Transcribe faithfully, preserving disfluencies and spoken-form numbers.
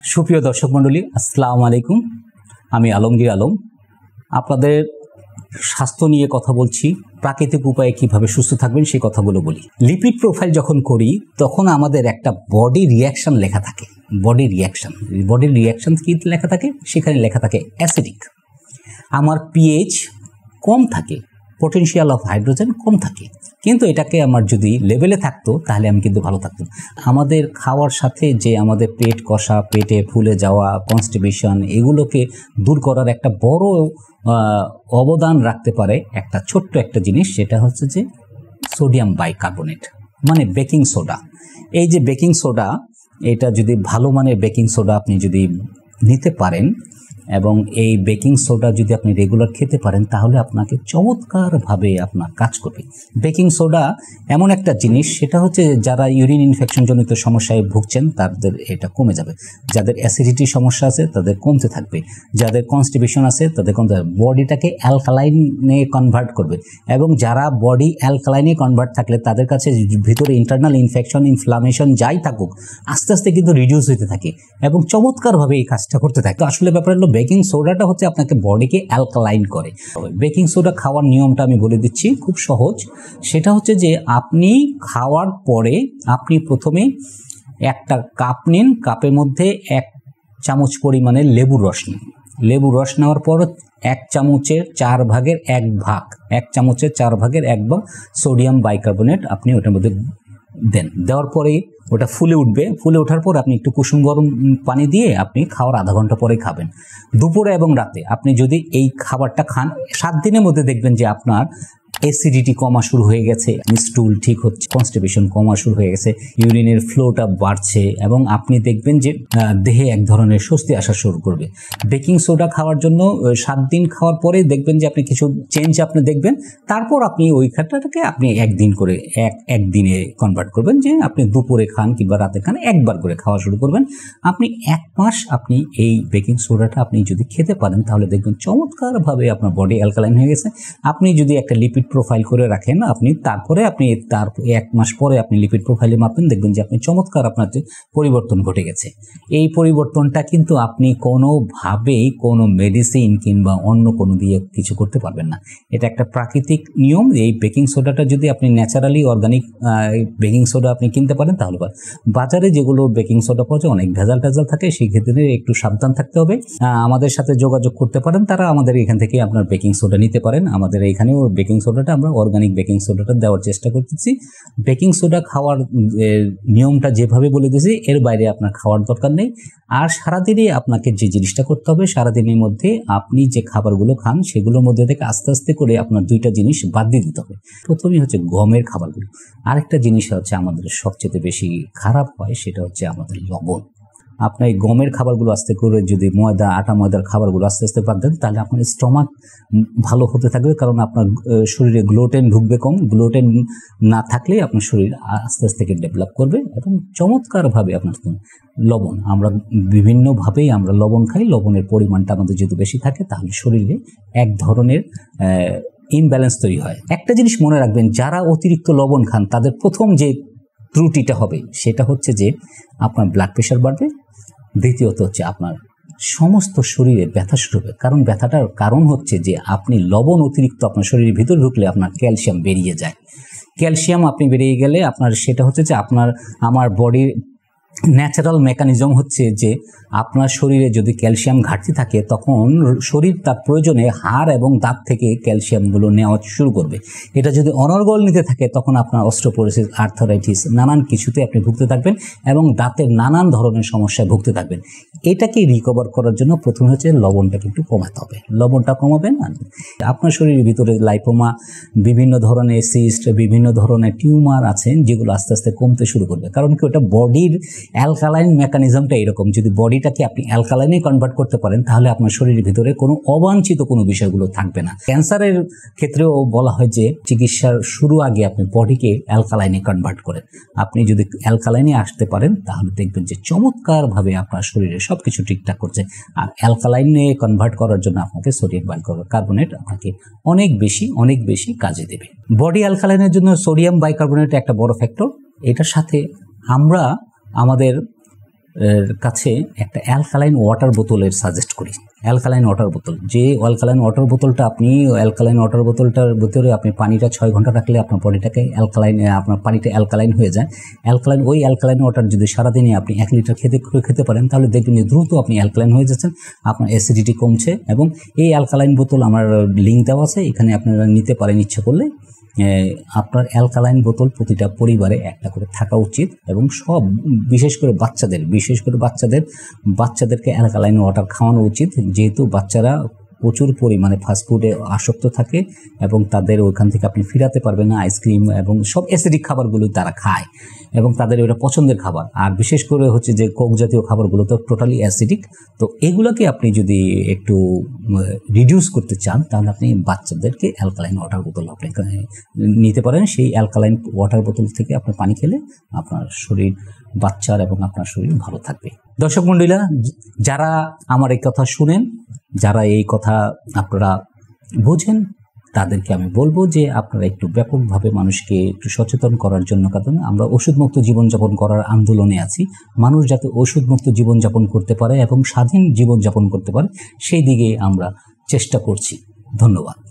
সুপ্রিয় দর্শক মণ্ডলী, আসসালামু আলাইকুম। আমি আলমগীর আলম আপনাদের স্বাস্থ্য নিয়ে কথা বলছি। প্রাকৃতিক উপায়ে কিভাবে সুস্থ থাকবেন সেই কথাগুলো বলি। লিপিড প্রোফাইল যখন করি তখন আমাদের একটা বডি রিয়াকশন লেখা থাকে। বডি রিয়াকশন বডির রিয়াকশন কি লেখা থাকে? সেখানে লেখা থাকে অ্যাসিডিক। আমার পিএইচ কম থাকে, পটেনশিয়াল অফ হাইড্রোজেন কম থাকে, কিন্তু এটাকে আমার যদি লেভেলে থাকতো তাহলে আমি কিন্তু ভালো থাকতাম। আমাদের খাওয়ার সাথে যে আমাদের পেট কষা, পেটে ফুলে যাওয়া, কনস্টিপেশন, এগুলোকে দূর করার একটা বড় অবদান রাখতে পারে একটা ছোট্ট একটা জিনিস, সেটা হচ্ছে যে সোডিয়াম বাইকার্বনেট, মানে বেকিং সোডা। এই যে বেকিং সোডা, এটা যদি ভালো মানের বেকিং সোডা আপনি যদি নিতে পারেন এবং এই বেকিং সোডা যদি আপনি রেগুলার খেতে পারেন তাহলে আপনাকে চমৎকারভাবে আপনার কাজ করবে। বেকিং সোডা এমন একটা জিনিস, সেটা হচ্ছে যারা ইউরিন ইনফেকশনজনিত সমস্যায় ভুগছেন তাদের এটা কমে যাবে, যাদের অ্যাসিডিটি সমস্যা আছে তাদের কমতে থাকবে, যাদের কনস্টিপেশন আছে তাদের কমতে থাকবে, বডিটাকে অ্যালকালাইনে কনভার্ট করবে। এবং যারা বডি অ্যালকালাইনে কনভার্ট থাকলে তাদের কাছে ভিতরে ইন্টারনাল ইনফেকশন, ইনফ্লামেশন যাই থাকুক আস্তে আস্তে কিন্তু রিডিউস হতে থাকে এবং চমৎকারভাবে এই কাজটা করতে থাকে। তো আসলে ব্যাপার হলো বেকিং সোডাটা হচ্ছে আপনাকে বডিকে অ্যালকালাইন করে। বেকিং সোডা খাওয়ার নিয়মটা আমি বলে দিচ্ছি, খুব সহজ। সেটা হচ্ছে যে আপনি খাওয়ার পরে আপনি প্রথমে একটা কাপ নিন, কাপের মধ্যে এক চামচ পরিমাণে লেবুর রস নিন। লেবুর রস নেওয়ার পর এক চামচের চার ভাগের এক ভাগ এক চামচের চার ভাগের এক ভাগ সোডিয়াম বাইকার্বনেট আপনি ওটার মধ্যে দেন। দেওয়ার পরে ওটা ফুলে উঠবে। ফুলে ওঠার পর আপনি একটু কুসুম গরম পানি দিয়ে আপনি খাওয়ার আধা ঘন্টা পরে খাবেন। দুপুরে এবং রাতে আপনি যদি এই খাবারটা খান, সাত দিনের মধ্যে দেখবেন যে আপনার অ্যাসিডিটি কমা শুরু হয়ে গেছে, স্টুল ঠিক হচ্ছে, কনস্টিপেশন কমা শুরু হয়ে গেছে, ইউরিনের ফ্লোটা বাড়ছে এবং আপনি দেখবেন যে দেহে এক ধরনের স্বস্তি আসা শুরু করবে। বেকিং সোডা খাওয়ার জন্য সাত দিন খাওয়ার পরে দেখবেন যে আপনি কিছু চেঞ্জ আপনি দেখবেন। তারপর আপনি ওই খাটাটাকে আপনি একদিন করে এক একদিনে কনভার্ট করবেন, যে আপনি দুপুরে খান কিংবা রাতে খান, একবার করে খাওয়া শুরু করবেন। আপনি এক মাস আপনি এই বেকিং সোডাটা আপনি যদি খেতে পারেন তাহলে দেখবেন চমৎকারভাবে আপনার বডি অ্যালকালাইন হয়ে গেছে। আপনি যদি একটা লিপিড প্রোফাইল করে রাখেন, আপনি তারপরে আপনি তার এক মাস পরে আপনি লিপিড প্রোফাইলে মাপবেন, দেখবেন যে আপনি চমৎকার আপনার যে পরিবর্তন ঘটে গেছে। এই পরিবর্তনটা কিন্তু আপনি কোনোভাবেই কোনো মেডিসিন কিংবা অন্য কোনো দিয়ে কিছু করতে পারবেন না। এটা একটা প্রাকৃতিক নিয়ম। এই বেকিং সোডাটা যদি আপনি ন্যাচারালি অর্গানিক বেকিং সোডা আপনি কিনতে পারেন তাহলে পারেন। বাজারে যেগুলো বেকিং সোডা পাওয়া যায় অনেক ভেজাল টেজাল থাকে, সেই ক্ষেত্রে একটু সাবধান থাকতে হবে। আমাদের সাথে যোগাযোগ করতে পারেন, তারা আমাদের এখান থেকে আপনার বেকিং সোডা নিতে পারেন। আমাদের এখানেও বেকিং সোডা আমরা অর্গানিক বেকিং সোডাটা দেওয়ার চেষ্টা করতেছি। বেকিং সোডা খাওয়ার নিয়মটা যেভাবে বলে দিয়েছি এর বাইরে আপনার খাওয়ার দরকার নেই। আর সারাদিনে আপনাকে যে জিনিসটা করতে হবে, সারাদিনের মধ্যে আপনি যে খাবারগুলো খান সেগুলোর মধ্যে থেকে আস্তে আস্তে করে আপনার দুইটা জিনিস বাদ দিয়ে দিতে হবে। প্রথমেই হচ্ছে গমের খাবারগুলো, আরেকটা জিনিস হচ্ছে আমাদের সবচেয়ে বেশি খারাপ হয়, সেটা হচ্ছে আমাদের লবণ। আপনার এই গমের খাবারগুলো আস্তে করে যদি ময়দা, আটা ময়দার খাবারগুলো আস্তে আস্তে বাদ দেন তাহলে আপনার স্টমাক ভালো হতে থাকবে, কারণ আপনার শরীরে গ্লুটেন ঢুকবে কম। গ্লুটেন না থাকলে আপনার শরীর আস্তে আস্তে ডেভেলপ করবে এবং চমৎকারভাবে আপনার লবণ, আমরা বিভিন্নভাবেই আমরা লবণ খাই। লবণের পরিমাণটা আমাদের যদি বেশি থাকে তাহলে শরীরে এক ধরনের ইমব্যালেন্স তৈরি হয়। একটা জিনিস মনে রাখবেন, যারা অতিরিক্ত লবণ খান তাদের প্রথম যে ত্রুটিটা হবে সেটা হচ্ছে যে আপনার ব্লাড প্রেশার বাড়বে। দ্বিতীয়ত হচ্ছে আপনার সমস্ত শরীরে ব্যথা শুরু হবে, কারণ ব্যথাটার কারণ হচ্ছে যে আপনি লবণ অতিরিক্ত আপনার শরীরের ভিতরে ঢুকলে আপনার ক্যালসিয়াম বেরিয়ে যায়। ক্যালসিয়াম আপনি বেরিয়ে গেলে আপনার সেটা হচ্ছে যে আপনার আমার বডির ন্যাচারাল মেকানিজম হচ্ছে যে আপনার শরীরে যদি ক্যালসিয়াম ঘাটতি থাকে তখন শরীর তার প্রয়োজনে হাড় এবং দাঁত থেকে ক্যালসিয়ামগুলো নেওয়া শুরু করবে। এটা যদি অনর্গল নিতে থাকে তখন আপনার অস্টিওপোরোসিস, আর্থারাইটিস নানান কিছুতে আপনি ভুগতে থাকবেন এবং দাঁতের নানান ধরনের সমস্যায় ভুগতে থাকবেন। এটাকে রিকভার করার জন্য প্রথমে হচ্ছে লবণটাকে একটু কমাতে হবে। লবণটা কমাবেন, আপনার শরীরের ভিতরে লাইপোমা, বিভিন্ন ধরনের সিস্ট, বিভিন্ন ধরনের টিউমার আছেন যেগুলো আস্তে আস্তে কমতে শুরু করবে। কারণ কি, ওটা বডির অ্যালকালাইন মেকানিজমটা এরকম। যদি বডিটাকে আপনি অ্যালকালাইনে কনভার্ট করতে পারেন তাহলে আপনার শরীরের ভিতরে কোনো অবাঞ্ছিত কোনো বিষয়গুলো থাকবে না। ক্যান্সারের ক্ষেত্রেও বলা হয় যে চিকিৎসার শুরু আগে আপনি বডিকে অ্যালকালাইনে কনভার্ট করেন। আপনি যদি অ্যালকালাইনে আসতে পারেন তাহলে দেখবেন যে চমৎকারভাবে আপনার শরীরে সব কিছু ঠিকঠাক করছে। আর অ্যালকালাইনে কনভার্ট করার জন্য আপনাকে সোডিয়াম বাইকার্বনেট আপনাকে অনেক বেশি অনেক বেশি কাজে দেবে। বডি অ্যালকালাইনের জন্য সোডিয়াম বাইকার্বনেট একটা বড় ফ্যাক্টর। এটার সাথে আমরা আমাদের কাছে একটা অ্যালকালাইন ওয়াটার বোতলের সাজেস্ট করি। অ্যালকালাইন ওয়াটার বোতল, যে অ্যালকালাইন ওয়াটার বোতলটা আপনি অ্যালকালাইন ওয়াটার বোতলটার ভিতরে আপনি পানিটা ছয় ঘন্টা রাখলে আপনার বডিটাকে অ্যালকালাইন, আপনার পানিটা অ্যালকালাইন হয়ে যায়। অ্যালকালাইন ওই অ্যালকালাইন ওয়াটার যদি সারাদিনে আপনি এক লিটার খেতে খেতে পারেন তাহলে দেখবেন যে দ্রুত আপনি অ্যালকালাইন হয়ে যাচ্ছেন, আপনার অ্যাসিডিটি কমছে। এবং এই অ্যালকালাইন বোতল আমার লিঙ্ক দেওয়া আছে, এখানে আপনারা নিতে পারেন ইচ্ছে করলে। আপনার অ্যালকালাইন বোতল প্রতিটা পরিবারে একটা করে থাকা উচিত এবং সব বিশেষ করে বাচ্চাদের বিশেষ করে বাচ্চাদের বাচ্চাদেরকে অ্যালকালাইন ওয়াটার খাওয়ানো উচিত, যেহেতু বাচ্চারা প্রচুর পরিমাণে ফাস্টফুডে আসক্ত থাকে এবং তাদের ওইখান থেকে আপনি ফিরাতে পারবেন না। আইসক্রিম এবং সব অ্যাসিডিক খাবারগুলো তারা খায় এবং তাদের ওটা পছন্দের খাবার। আর বিশেষ করে হচ্ছে যে কোক জাতীয় খাবারগুলো তো টোটালি অ্যাসিডিক। তো এগুলোকে আপনি যদি একটু রিডিউস করতে চান তাহলে আপনি বাচ্চাদেরকে অ্যালকালাইন ওয়াটার বোতল আপনি নিতে পারেন। সেই অ্যালকালাইন ওয়াটার বোতল থেকে আপনার পানি খেলে আপনার শরীর, বাচ্চার এবং আপনার শরীর ভালো থাকবে। দর্শক মণ্ডলীরা, যারা আমার এই কথা শুনেন, যারা এই কথা আপনারা বোঝেন, তাদেরকে আমি বলবো যে আপনারা একটু ব্যাপকভাবে মানুষকে একটু সচেতন করার জন্য, কারণ আমরা ওষুধমুক্ত জীবনযাপন করার আন্দোলনে আছি। মানুষ যাতে ওষুধমুক্ত জীবনযাপন করতে পারে এবং স্বাধীন জীবনযাপন করতে পারে সেই দিকে আমরা চেষ্টা করছি। ধন্যবাদ।